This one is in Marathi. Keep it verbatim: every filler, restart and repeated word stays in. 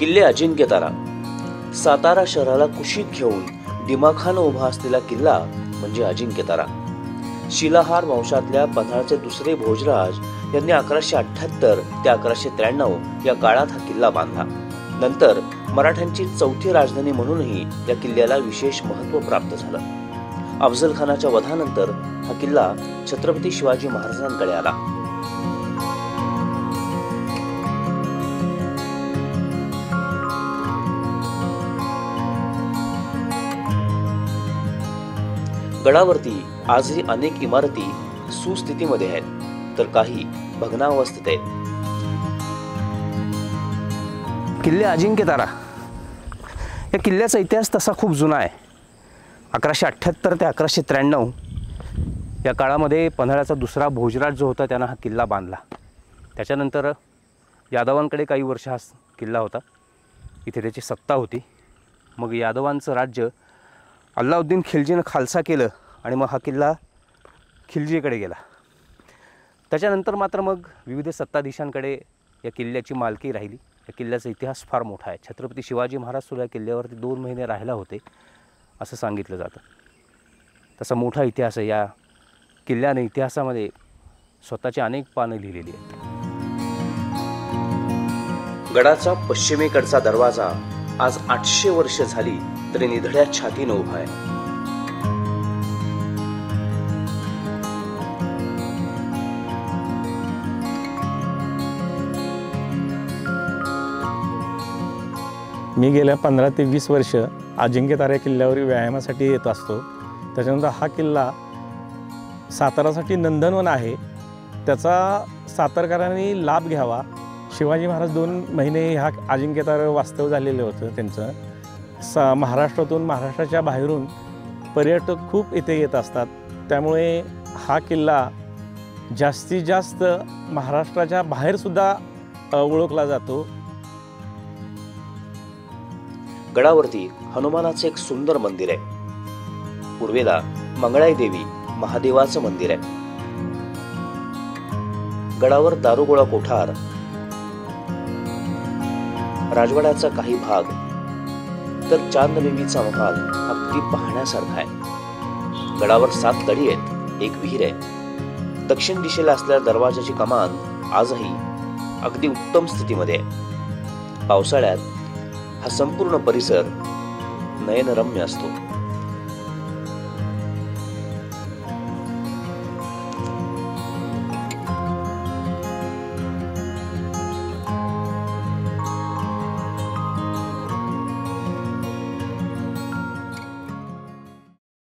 किल्ले अजिंक्यतारा. सातारा शहराला कुशीत घेऊन दिमाखानं उभा असलेला किल्ला म्हणजे अजिंक्यतारा. शिलाहार वंशातल्या पन्हाळचे दुसरे भोजराज यांनी अकराशे अठ्ठ्याहत्तर ते अकराशे त्र्याण्णव या काळात हा किल्ला बांधला. नंतर मराठ्यांची चौथी राजधानी म्हणूनही या किल्ल्याला विशेष महत्त्व प्राप्त झालं. अफझल खानाच्या वधानंतर हा किल्ला छत्रपती शिवाजी महाराजांकडे आला. गडावरती आजही अनेक इमारती सुस्थितीमध्ये आहेत तर काही भग्नावस्थेत आहेत. किल्ले अजिंक्यतारा या किल्ल्याचा इतिहास तसा खूप जुना आहे. अकराशे अठ्ठ्याहत्तर ते अकराशे त्र्याण्णव या काळामध्ये पन्हाळ्याचा दुसरा भोजराज जो होता त्यानं हा किल्ला बांधला. त्याच्यानंतर यादवांकडे काही वर्ष हा किल्ला होता, इथे त्याची सत्ता होती. मग यादवांचं राज्य अल्लाउद्दीन खिलजीनं खालसा केलं आणि मग हा किल्ला खिलजीकडे गेला. त्याच्यानंतर मात्र मग विविध सत्ताधीशांकडे या किल्ल्याची मालकी राहिली. या किल्ल्याचा इतिहास फार मोठा आहे. छत्रपती शिवाजी महाराज सुद्धा या किल्ल्यावरती दोन महिने राहायला होते असं सांगितलं जातं. तसा मोठा इतिहास आहे. या किल्ल्याने इतिहासामध्ये स्वतःची अनेक पानं लिहिलेली आहेत. गडाचा पश्चिमेकडचा दरवाजा आज आठशे वर्ष झाली तरी निधड्या छातीनं उभा आहे. मी गेल्या पंधरा ते वीस वर्ष अजिंक्यतारा किल्ल्यावर व्यायामासाठी येत असतो. त्याच्यानंतर हा किल्ला सातारासाठी नंदनवन आहे. त्याचा सातारकरांनी लाभ घ्यावा. शिवाजी महाराज दोन महिने ह्या अजिंक्यतारा वास्तव झालेलं होतं त्यांचं. सा महाराष्ट्रातून महाराष्ट्राच्या बाहेरून पर्यटक खूप इथे येत असतात. त्यामुळे हा किल्ला जास्तीत जास्त महाराष्ट्राच्या बाहेरसुद्धा ओळखला जातो. गडावरती हनुमानाचे एक सुंदर मंदिर आहे. पूर्वेला मंगळाई देवी महादेवाचं मंदिर आहे. गडावर दारुगोळा कोठार, राजवाड्याचा काही भाग तर चांददेवीचा महाल अगदी पाहण्यासारखा आहे. गडावर सात गडी आहेत, एक विहीर आहे. दक्षिण दिशेला असलेल्या दरवाजाची कमान आजही अगदी उत्तम स्थितीमध्ये आहे. पावसाळ्यात हा संपूर्ण परिसर नयनरम्य असतो.